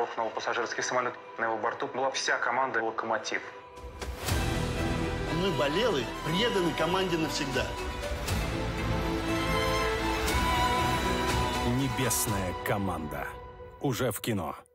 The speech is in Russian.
рухнул пассажирский самолет. На его борту была вся команда «Локомотив». Мы, болелы, преданы команде навсегда. Небесная команда. Уже в кино.